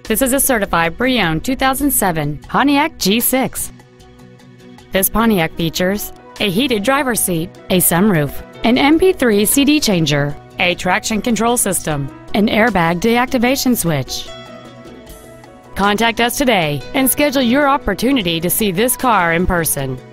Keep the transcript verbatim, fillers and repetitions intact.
This is a certified pre-owned two thousand seven Pontiac G six. This Pontiac features a heated driver's seat, a sunroof, an M P three C D changer, a traction control system, an airbag deactivation switch. Contact us today and schedule your opportunity to see this car in person.